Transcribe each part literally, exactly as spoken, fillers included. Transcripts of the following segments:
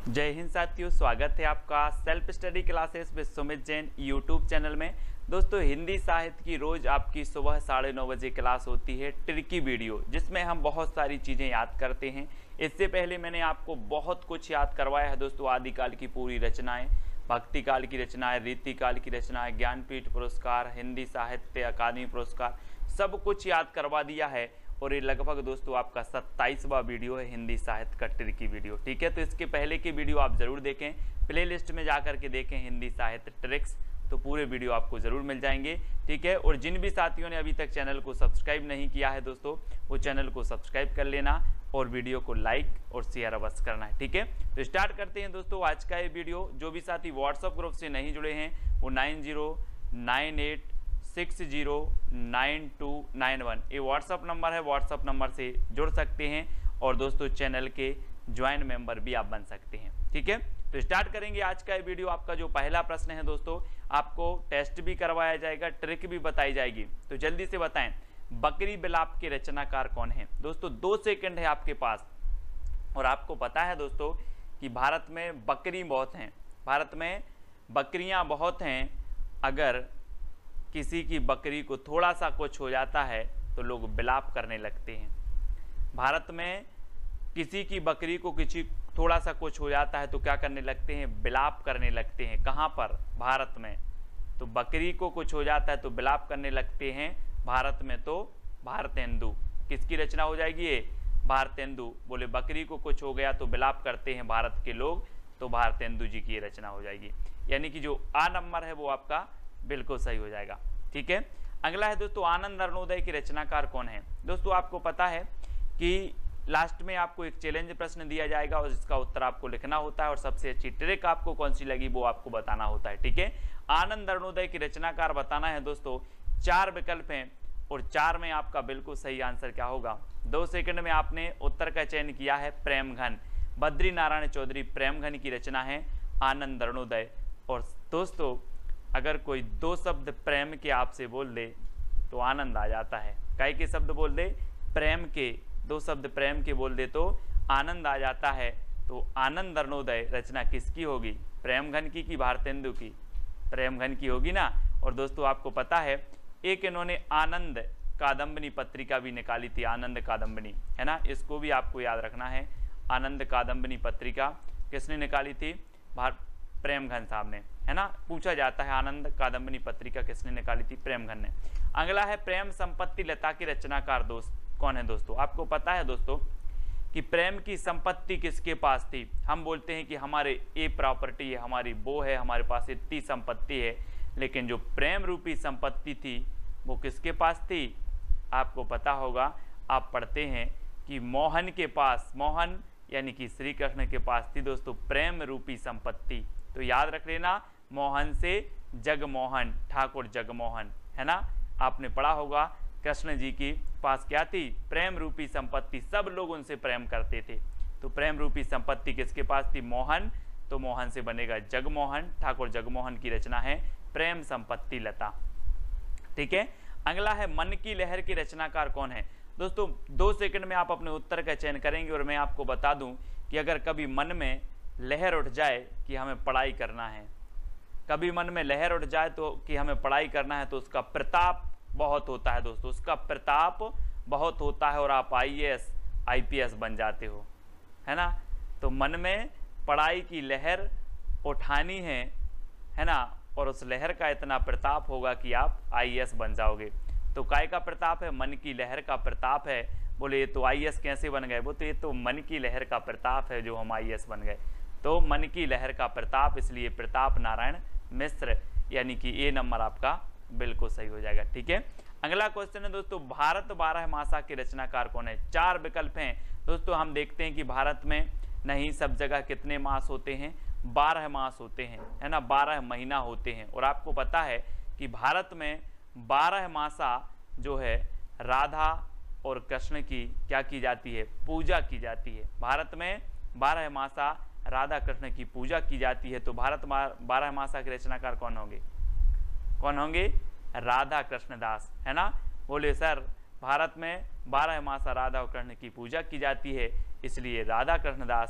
जय हिंद साथियों, स्वागत है आपका self study classes with Sumit Jain YouTube channel में। दोस्तों, हिंदी साहित्य की रोज आपकी सुबह साढ़े नौ बजे क्लास होती है ट्रिकी वीडियो, जिसमें हम बहुत सारी चीज़ें याद करते हैं। इससे पहले मैंने आपको बहुत कुछ याद करवाया है दोस्तों। आदिकाल की पूरी रचनाएं, भक्ति काल की रचनाएं, रीति काल की रचनाएं, ज्ञानपीठ पुरस्कार, हिंदी साहित्य अकादमी पुरस्कार, सब कुछ याद करवा दिया है। और ये लगभग दोस्तों आपका सत्ताईसवां वीडियो है हिंदी साहित्य का ट्रिकी वीडियो। ठीक है, तो इसके पहले के वीडियो आप जरूर देखें, प्लेलिस्ट में जाकर के देखें हिंदी साहित्य ट्रिक्स, तो पूरे वीडियो आपको जरूर मिल जाएंगे। ठीक है, और जिन भी साथियों ने अभी तक चैनल को सब्सक्राइब नहीं किया है दोस्तों, वो चैनल को सब्सक्राइब कर लेना और वीडियो को लाइक और शेयर अवश्य करना है। ठीक है, तो स्टार्ट करते हैं दोस्तों आज का ये वीडियो। जो भी साथी व्हाट्सएप ग्रुप से नहीं जुड़े हैं वो nine zero nine eight six zero nine two nine one ये व्हाट्सअप नंबर है, व्हाट्सअप नंबर से जुड़ सकते हैं और दोस्तों चैनल के ज्वाइन मेंबर भी आप बन सकते हैं। ठीक है, तो स्टार्ट करेंगे आज का ये वीडियो। आपका जो पहला प्रश्न है दोस्तों, आपको टेस्ट भी करवाया जाएगा, ट्रिक भी बताई जाएगी, तो जल्दी से बताएं बकरी बिलाप के रचनाकार कौन है। दोस्तों दो सेकंड है आपके पास। और आपको पता है दोस्तों कि भारत में बकरी बहुत हैं, भारत में बकरियां बहुत हैं। अगर किसी की बकरी को थोड़ा सा कुछ हो जाता है तो लोग बिलाप करने लगते हैं। भारत में किसी की बकरी को किसी थोड़ा सा कुछ हो जाता है तो क्या करने लगते हैं, बिलाप करने लगते हैं। कहाँ पर? भारत में। तो बकरी को कुछ हो जाता है तो बिलाप करने लगते हैं भारत में। तो भारतेंदु किसकी रचना हो जाएगी ये? भारतेंदु। बोले बकरी को कुछ हो गया तो बिलाप करते हैं भारत के लोग, तो भारतेंदु जी की रचना हो जाएगी। यानी कि जो आ नंबर है वो आपका बिल्कुल सही हो जाएगा। ठीक है, अगला है दोस्तों आनंद अरुणोदय के रचनाकार कौन है। दोस्तों आपको पता है कि लास्ट में आपको एक चैलेंज प्रश्न दिया जाएगा और इसका उत्तर आपको लिखना होता है और सबसे अच्छी ट्रिक आपको कौन सी लगी वो आपको बताना होता है। ठीक है, आनंद अरुणोदय की रचनाकार बताना है दोस्तों। चार विकल्प हैं और चार में आपका बिल्कुल सही आंसर क्या होगा। दो सेकंड में आपने उत्तर का चयन किया है प्रेमघन। बद्री नारायण चौधरी प्रेमघन की रचना है आनंद अरुणोदय। और दोस्तों अगर कोई दो शब्द प्रेम के आपसे बोल दे तो आनंद आ जाता है। कई के शब्द बोल दे प्रेम के, दो शब्द प्रेम के बोल दे तो आनंद आ जाता है। तो आनंद अरुणोदय रचना किसकी होगी? प्रेमघन की कि भारतेंदु की? प्रेमघन की होगी ना। और दोस्तों आपको पता है एक इन्होंने आनंद कादम्बनी पत्रिका भी निकाली थी, आनंद कादम्बनी, है ना। इसको भी आपको याद रखना है। आनंद कादम्बनी पत्रिका किसने निकाली थी? भार प्रेमघन साहब ने, है ना। पूछा जाता है आनंद कादम्बनी पत्रिका किसने निकाली थी? प्रेमघन ने। अगला है प्रेम संपत्ति लता के रचनाकार दोस्त कौन है। दोस्तों आपको पता है दोस्तों कि प्रेम की संपत्ति किसके पास थी। हम बोलते हैं कि हमारे ये प्रॉपर्टी है, हमारी वो है, हमारे पास इतनी संपत्ति है, लेकिन जो प्रेम रूपी संपत्ति थी वो किसके पास थी? आपको पता होगा, आप पढ़ते हैं कि मोहन के पास, मोहन यानी कि श्री कृष्ण के पास थी दोस्तों प्रेम रूपी संपत्ति। तो याद रख लेना, मोहन से जगमोहन, ठाकुर जगमोहन, है ना। आपने पढ़ा होगा कृष्ण जी की पास क्या थी? प्रेम रूपी संपत्ति। सब लोग उनसे प्रेम करते थे। तो प्रेम रूपी संपत्ति किसके पास थी? मोहन। तो मोहन से बनेगा जगमोहन। ठाकुर जगमोहन की रचना है प्रेम संपत्ति लता। ठीक है, अगला है मन की लहर की रचनाकार कौन है। दोस्तों दो सेकंड में आप अपने उत्तर का चयन करेंगे और मैं आपको बता दूं कि अगर कभी मन में लहर उठ जाए कि हमें पढ़ाई करना है, कभी मन में लहर उठ जाए तो कि हमें पढ़ाई करना है, तो उसका प्रताप बहुत होता है दोस्तों, उसका प्रताप बहुत होता है और आप I A S I P S बन जाते हो, है ना। तो मन में पढ़ाई की लहर उठानी है, है ना, और उस लहर का इतना प्रताप होगा कि आप आई ए एस बन जाओगे। तो काय का प्रताप है? मन की लहर का प्रताप है। बोले ये तो आई ए एस कैसे बन गए? वो तो ये तो मन की लहर का प्रताप है जो हम आई ए एस बन गए। तो मन की लहर का प्रताप, इसलिए प्रताप नारायण मिश्र, यानी कि ए नंबर आपका बिल्कुल सही हो जाएगा। ठीक है, अगला क्वेश्चन है दोस्तों भारत बारह मासा के रचनाकार कौन है। चार विकल्प हैं दोस्तों। हम देखते हैं कि भारत में नहीं, सब जगह कितने मास होते हैं? बारह मास होते हैं, है ना, बारह महीना होते हैं। और आपको पता है कि भारत में बारह मासा जो है राधा और कृष्ण की क्या की जाती है? पूजा की जाती है। भारत में बारह मासा राधा कृष्ण की पूजा की जाती है। तो भारत बारह मासा के रचनाकार कौन होंगे? कौन होंगे? राधा कृष्णदास, है ना। बोले सर भारत में बारह मासा राधा और कृष्ण की पूजा की जाती है, इसलिए राधा कृष्णदास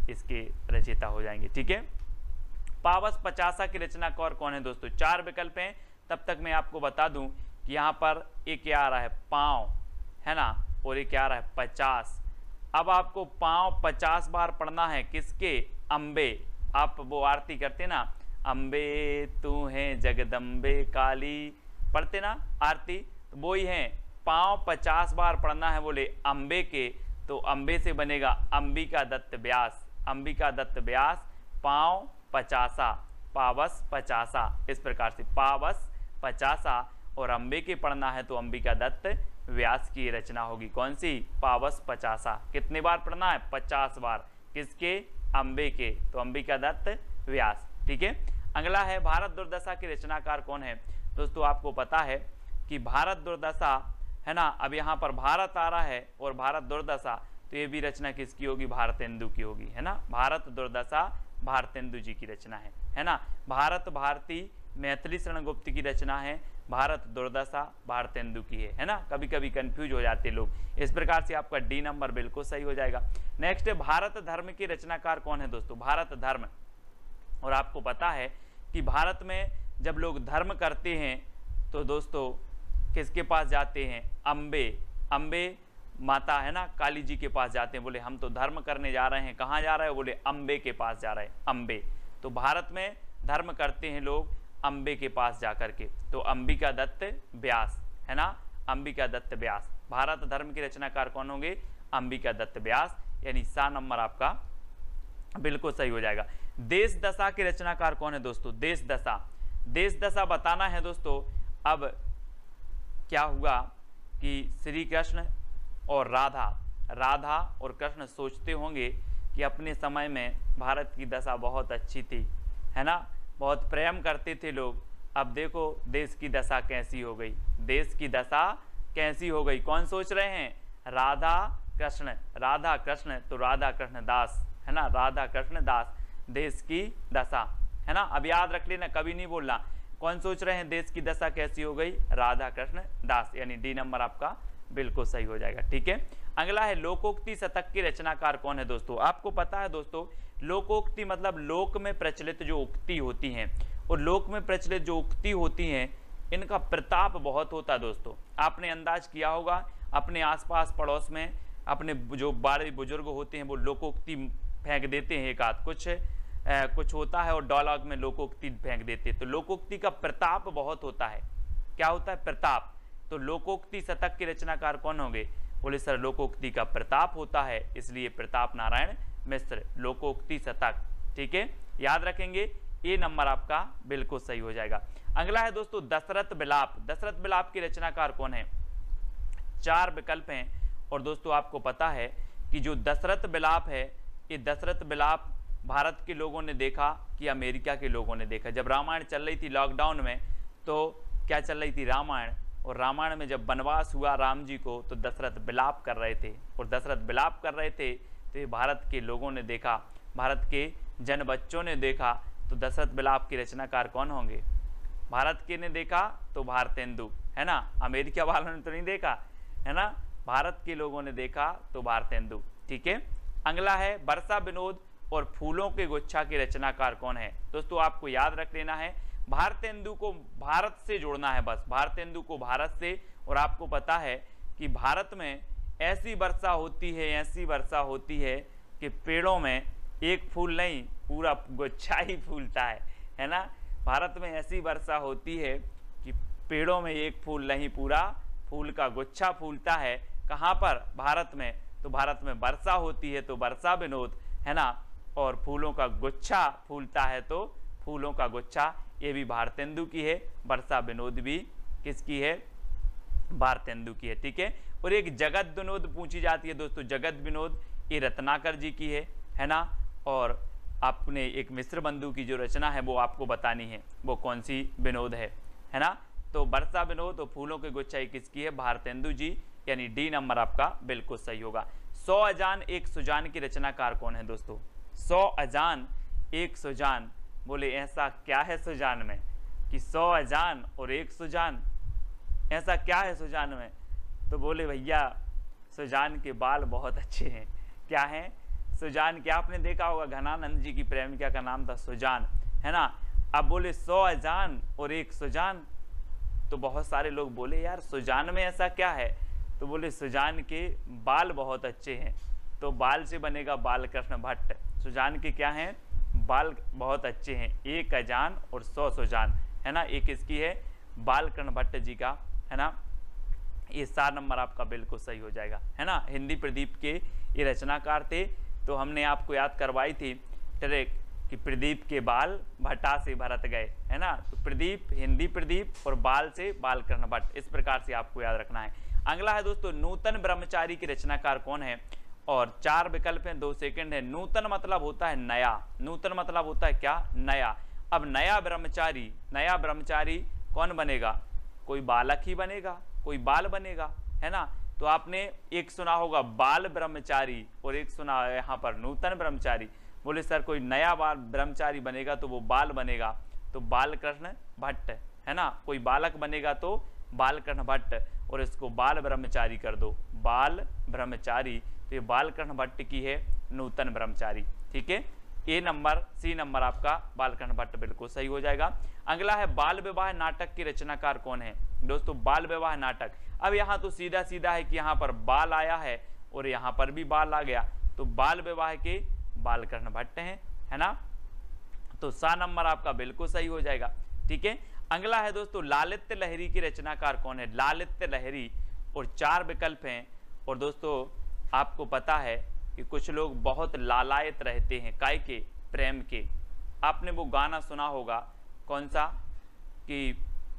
इसके रचयिता हो जाएंगे। ठीक है, पावस पचासा की रचनाकार कौन है दोस्तों? चार विकल्प हैं, तब तक मैं आपको बता दूं कि यहाँ पर एक क्या आ रहा है, पाँव, है ना, और एक क्या आ रहा है, पचास। अब आपको पाँव पचास बार पढ़ना है, किसके? अम्बे। आप वो आरती करते ना, अम्बे तू है जगदम्बे काली, पढ़ते ना आरती, तो वो ही है, पाँव पचास बार पढ़ना है बोले अम्बे के, तो अम्बे से बनेगा अंबिका दत्त व्यास, अंबिका दत्त व्यास, पाँव पचासा, पावस पचासा, इस प्रकार से पावस पचासा, और अम्बे के पढ़ना है तो अंबिका दत्त व्यास की रचना होगी। कौन सी? पावस पचासा। कितने बार पढ़ना है? पचास बार। किसके? अम्बे के, तो अंबिका दत्त व्यास। ठीक है, अगला है भारत दुर्दशा के रचनाकार कौन है? दोस्तों आपको पता है कि भारत दुर्दशा, है ना, अब यहाँ पर भारत आ रहा है और भारत दुर्दशा, तो ये भी रचना किसकी होगी? भारतेंदु की होगी, है ना। भारत दुर्दशा भारतेंदु जी की रचना है, है ना। भारत भारती मैथिली शरण गुप्त की रचना है, भारत दुर्दशा भारतेंदु की है, है ना। कभी कभी कंफ्यूज हो जाते लोग, इस प्रकार से आपका डी नंबर बिल्कुल सही हो जाएगा। नेक्स्ट है भारत धर्म की रचनाकार कौन है दोस्तों? भारत धर्म, और आपको पता है कि भारत में जब लोग धर्म करते हैं तो दोस्तों किसके पास जाते हैं? अम्बे, अम्बे माता, है ना, काली जी के पास जाते हैं। बोले हम तो धर्म करने जा रहे हैं, कहाँ जा रहे हैं? बोले अम्बे के पास जा रहे हैं, अम्बे। तो भारत में धर्म करते हैं लोग अम्बे के पास जाकर के, तो अंबिका दत्त व्यास, है ना, अंबिका दत्त व्यास। भारत धर्म के रचनाकार कौन होंगे? अंबिका दत्त व्यास, यानी सा नंबर आपका बिल्कुल सही हो जाएगा। देश दशा के रचनाकार कौन है दोस्तों? देश दशा, देश दशा बताना है दोस्तों। अब क्या हुआ कि श्री कृष्ण और राधा, राधा और कृष्ण सोचते होंगे कि अपने समय में भारत की दशा बहुत अच्छी थी, है ना, बहुत प्रेम करते थे लोग। अब देखो देश की दशा कैसी हो गई, देश की दशा कैसी हो गई। कौन सोच रहे हैं? राधा कृष्ण, राधा कृष्ण, तो राधा कृष्ण दास, है ना, राधा कृष्ण दास, देश की दशा, है ना। अब याद रख लेना, कभी नहीं बोलना। कौन सोच रहे हैं देश की दशा कैसी हो गई? राधा कृष्ण दास, यानी डी नंबर आपका बिल्कुल सही हो जाएगा। ठीक है, अगला है लोकोक्ति शतक के रचनाकार कौन है दोस्तों? आपको पता है दोस्तों, लोकोक्ति मतलब लोक में प्रचलित जो उक्ति होती हैं, और लोक में प्रचलित जो उक्ति होती हैं इनका प्रताप बहुत होता है दोस्तों। आपने अंदाज किया होगा, अपने आसपास पड़ोस में अपने जो बड़े बुजुर्ग होते हैं वो लोकोक्ति फेंक देते हैं, एक आध कुछ आ, कुछ होता है और डायलॉग में लोकोक्ति फेंक देते हैं, तो लोकोक्ति का प्रताप बहुत होता है। क्या होता है? प्रताप। तो लोकोक्ति शतक के रचनाकार कौन होंगे? बोले सर लोकोक्ति का प्रताप होता है, इसलिए प्रताप नारायण मिश्र, लोकोक्ति शतक। ठीक है, याद रखेंगे, ये नंबर आपका बिल्कुल सही हो जाएगा। अगला है दोस्तों दशरथ विलाप, दशरथ विलाप के रचनाकार कौन है? चार विकल्प हैं, और दोस्तों आपको पता है कि जो दशरथ विलाप है, ये दशरथ विलाप भारत के लोगों ने देखा कि अमेरिका के लोगों ने देखा। जब रामायण चल रही थी लॉकडाउन में, तो क्या चल रही थी? रामायण, और रामायण में जब वनवास हुआ राम जी को, तो दशरथ विलाप कर रहे थे, और दशरथ विलाप कर रहे थे तो ये भारत के लोगों ने देखा, भारत के जन बच्चों ने देखा। तो दशरथ विलाप के रचनाकार कौन होंगे? भारत के ने देखा तो भारतेंदु, है ना, अमेरिका वालों ने तो नहीं देखा, है ना, भारत के लोगों ने देखा तो भारतेंदु। ठीक है, अगला है वर्षा विनोद और फूलों के गुच्छा के रचनाकार कौन है? दोस्तों आपको याद रख लेना है, भारतेंदु को भारत से जोड़ना है, बस भारतेंदु को भारत से। और आपको पता है कि भारत में ऐसी वर्षा होती है, ऐसी वर्षा होती है कि पेड़ों में एक फूल नहीं पूरा गुच्छा ही फूलता है, है ना। भारत में ऐसी वर्षा होती है कि पेड़ों में एक फूल नहीं पूरा फूल का गुच्छा फूलता है। कहाँ पर? भारत में। तो भारत में वर्षा होती है तो वर्षा विनोद, है ना, और फूलों का गुच्छा फूलता है तो फूलों का गुच्छा, ये भी भारतेंदु की है। वर्षा विनोद भी किसकी है? भारतेंदु की है। ठीक है, और एक जगत विनोद पूछी जाती है दोस्तों, जगत विनोद ये रत्नाकर जी की है, है ना। और आपने एक मिश्र बंधु की जो रचना है वो आपको बतानी है, वो कौन सी विनोद है, है ना। तो वर्षा विनोद और फूलों के गुच्छा किसकी है? भारतेंदु जी, यानी डी नंबर आपका बिल्कुल सही होगा। सौ अजान एक सुजान की रचनाकार कौन है दोस्तों? सौ अजान एक सुजान, बोले ऐसा क्या है सुजान में कि सौ अजान और एक सुजान, ऐसा क्या है सुजान में? तो बोले भैया सुजान के बाल बहुत अच्छे हैं। क्या हैं? सुजान की, आपने देखा होगा घनानंद जी की प्रेमिका का नाम था सुजान, है ना। अब बोले सौ अजान और एक सुजान, तो बहुत सारे लोग बोले यार सुजान में ऐसा क्या है, तो बोले सुजान के बाल बहुत अच्छे हैं, तो बाल से बनेगा बालकृष्ण भट्ट। सुजान के क्या हैं, बाल बहुत अच्छे हैं, एक अजान और सौ सुजान, है ना। एक इसकी है बालकृष्ण भट्ट जी का, है ना। ये चार नंबर आपका बिल्कुल सही हो जाएगा, है ना। हिंदी प्रदीप के ये रचनाकार थे। तो हमने आपको याद करवाई थी ट्रिक कि प्रदीप के बाल भट्टा से भरत गए, है ना। तो प्रदीप हिंदी प्रदीप और बाल से बालकृष्ण भट्ट, इस प्रकार से आपको याद रखना है। अगला है दोस्तों नूतन ब्रह्मचारी के रचनाकार कौन है, और चार विकल्प हैं, दो सेकंड है। नूतन मतलब होता है नया, नूतन मतलब होता है क्या, नया। अब नया ब्रह्मचारी, नया ब्रह्मचारी कौन बनेगा, कोई बालक ही बनेगा, कोई बाल बनेगा, है ना। तो आपने एक सुना होगा बाल ब्रह्मचारी और एक सुना है यहाँ पर नूतन ब्रह्मचारी। बोले सर कोई नया बाल ब्रह्मचारी बनेगा तो वो बाल बनेगा, तो बालकृष्ण भट्ट, है ना। कोई बालक बनेगा तो बालकृष्ण भट्ट, और इसको बाल ब्रह्मचारी कर दो, बाल ब्रह्मचारी। तो ये बालकृष्ण भट्ट की है नूतन ब्रह्मचारी, ठीक है। ए नंबर सी नंबर आपका बालकृष्ण भट्ट बिल्कुल सही हो जाएगा। अगला है बाल विवाह नाटक के रचनाकार कौन है दोस्तों, बाल विवाह नाटक। अब यहाँ तो सीधा सीधा है कि यहाँ पर बाल आया है और यहाँ पर भी बाल आ गया, तो बाल विवाह के बालकृष्ण भट्ट हैं, है ना। तो सा नंबर आपका बिल्कुल सही हो जाएगा, ठीक है। अगला है दोस्तों लालित्य लहरी के रचनाकार कौन है, लालित्य लहरी, और चार विकल्प हैं। और दोस्तों आपको पता है कि कुछ लोग बहुत लालायत रहते हैं, काय के, प्रेम के। आपने वो गाना सुना होगा कौन सा, कि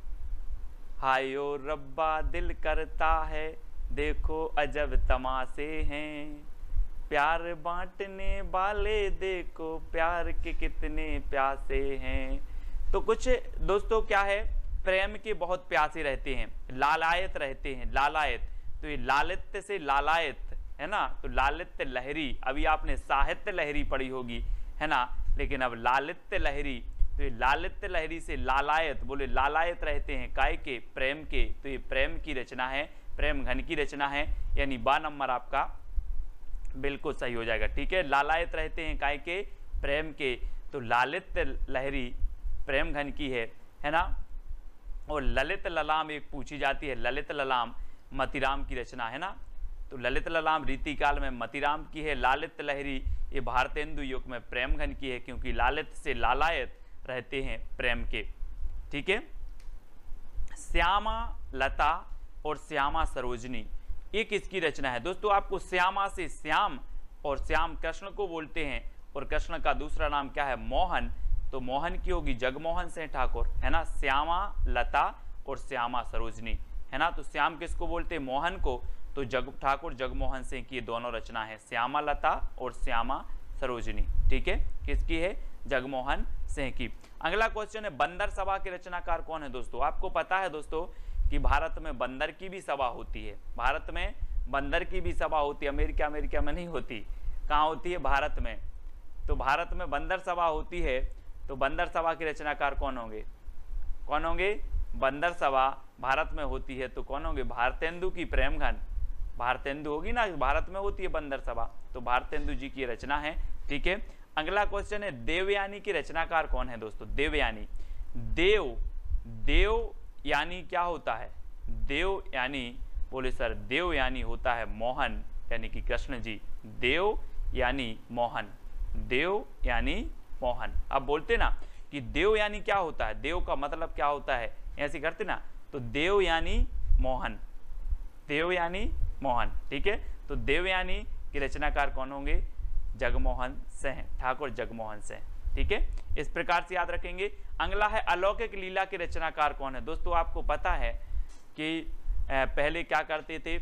हायो रब्बा दिल करता है देखो अजब तमाशे हैं, प्यार बांटने वाले देखो प्यार के कितने प्यासे हैं। तो कुछ दोस्तों क्या है, प्रेम के बहुत प्यासे रहते हैं, लालायत रहते हैं, लालायत। तो ये लालित्य से लालायत, है ना। तो लालित्य लहरी, अभी आपने साहित्य लहरी पढ़ी होगी, है ना, लेकिन अब लालित्य लहरी। तो ये लालित्य लहरी से लालायत, बोले लालायत रहते हैं काय के, प्रेम के। तो ये प्रेम की रचना है, प्रेम घन की रचना है, यानी बा नंबर आपका बिल्कुल सही हो जाएगा, ठीक है। लालायत रहते हैं काय के, प्रेम के। तो लालित्य लहरी प्रेम घन की है, है ना। और ललित ललाम एक पूछी जाती है, ललित ललाम मतीराम की रचना, है ना। तो ललित ललाम रीतिकाल में मतीराम की है, लालित लहरी ये भारतेंदु युग में प्रेम घन की है, क्योंकि लालित से लालायत रहते हैं प्रेम के, ठीक है। श्यामा लता और श्यामा सरोजनी एक इसकी रचना है दोस्तों। आपको श्यामा से श्याम, और श्याम कृष्ण को बोलते हैं, और कृष्ण का दूसरा नाम क्या है, मोहन। तो मोहन की होगी जगमोहन सिंह ठाकुर, है ना। श्यामा लता और श्यामा सरोजनी, है ना। तो श्याम किसको बोलते हैं, मोहन को। तो जग ठाकुर जगमोहन सिंह की दोनों रचना है, श्यामा लता और श्यामा सरोजनी, ठीक है। किसकी है, जगमोहन सिंह की। अगला क्वेश्चन है बंदर सभा के रचनाकार कौन है दोस्तों। आपको पता है दोस्तों कि भारत में बंदर की भी सभा होती है, भारत में बंदर की भी सभा होती है, अमेरिका अमेरिका में नहीं होती, कहाँ होती है, भारत में। तो भारत में बंदर सभा होती है, तो बंदर सभा के रचनाकार कौन होंगे, कौन होंगे, बंदर सभा भारत में होती है तो कौन होंगे, भारतेंदु की प्रेम घन, भारतेंदु होगी ना, भारत में होती है बंदर सभा, तो भारतेंदु जी की रचना है, ठीक है। अगला क्वेश्चन है देवयानी की रचनाकार कौन है दोस्तों, देवयानी। देव, देव यानी क्या होता है, देव यानी, बोले सर देव यानी होता है मोहन, यानी कि कृष्ण जी। देव यानी मोहन, देव यानी मोहन। अब बोलते ना कि देव यानी क्या होता है, देव का मतलब क्या होता है, ऐसे करते ना। तो देव यानी मोहन, देव यानी मोहन, ठीक है। तो देवयानी के रचनाकार कौन होंगे, जगमोहन सिंह, ठाकुर जगमोहन सिंह, ठीक है। इस प्रकार से याद रखेंगे। अगला है अलौकिक लीला के रचनाकार कौन है दोस्तों। आपको पता है कि पहले क्या करते थे,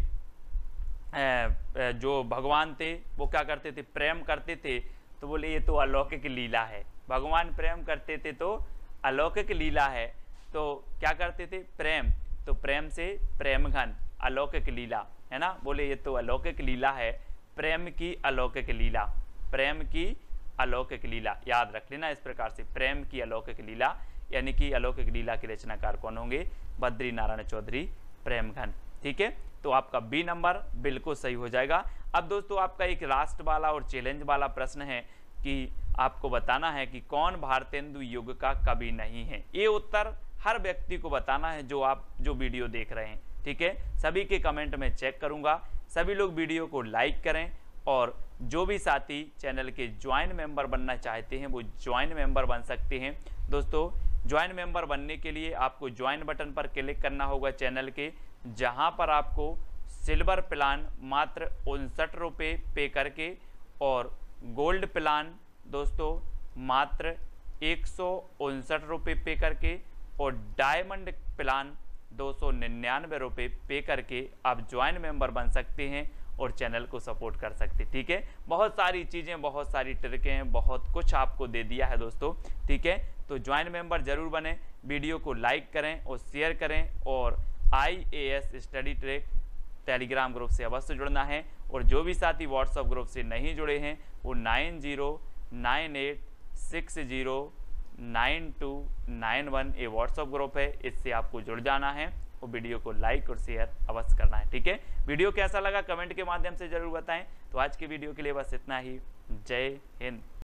जो भगवान थे वो क्या करते थे, प्रेम करते थे, तो बोले ये तो अलौकिक लीला है। भगवान प्रेम करते थे तो अलौकिक लीला है। तो क्या करते थे, प्रेम, तो प्रेम से प्रेम घन, अलौकिक लीला, है ना। बोले ये तो अलौकिक लीला है, प्रेम की अलौकिक लीला, प्रेम की अलौकिक लीला, याद रख लेना इस प्रकार से, प्रेम की अलौकिक लीला, यानी कि अलौकिक लीला के रचनाकार कौन होंगे, बद्री नारायण चौधरी प्रेम घन, ठीक है। तो आपका बी नंबर बिल्कुल सही हो जाएगा। अब दोस्तों आपका एक लास्ट वाला और चैलेंज वाला प्रश्न है कि आपको बताना है कि कौन भारतेंदु युग का कवि नहीं है। ये उत्तर हर व्यक्ति को बताना है जो आप जो वीडियो देख रहे हैं, ठीक है। सभी के कमेंट में चेक करूंगा, सभी लोग वीडियो को लाइक करें और जो भी साथी चैनल के ज्वाइन मेंबर बनना चाहते हैं वो ज्वाइन मेंबर बन सकते हैं। दोस्तों ज्वाइन मेंबर बनने के लिए आपको ज्वाइन बटन पर क्लिक करना होगा चैनल के, जहां पर आपको सिल्वर प्लान मात्र उनसठ रुपये पे करके और गोल्ड प्लान दोस्तों मात्र एक सौ उनसठ रुपये पे करके और डायमंड प्लान दो सौ निन्यानवे रुपये पे करके आप ज्वाइन मेंबर बन सकते हैं और चैनल को सपोर्ट कर सकते हैं, ठीक है। बहुत सारी चीज़ें, बहुत सारी ट्रिकें हैं, बहुत कुछ आपको दे दिया है दोस्तों, ठीक है। तो ज्वाइन मेंबर जरूर बने, वीडियो को लाइक करें और शेयर करें और I A S study track Telegram group से अवश्य जुड़ना है। और जो भी साथी व्हाट्सएप ग्रुप से नहीं जुड़े हैं वो nine zero nine eight six zero nine two nine one ये व्हाट्सएप ग्रुप है, इससे आपको जुड़ जाना है और वीडियो को लाइक और शेयर अवश्य करना है, ठीक है। वीडियो कैसा लगा कमेंट के माध्यम से जरूर बताएं। तो आज की वीडियो के लिए बस इतना ही। जय हिंद।